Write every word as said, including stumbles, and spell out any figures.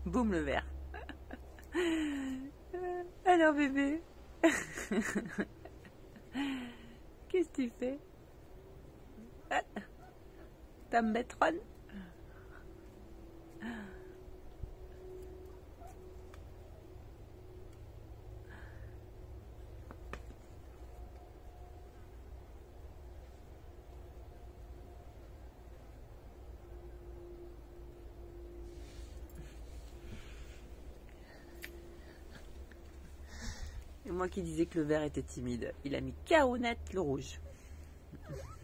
Boum le vert. Alors bébé, qu'est-ce que tu fais? Ah, t'as me mettre Ron? Et moi qui disais que le vert était timide, il a mis carreau net le rouge.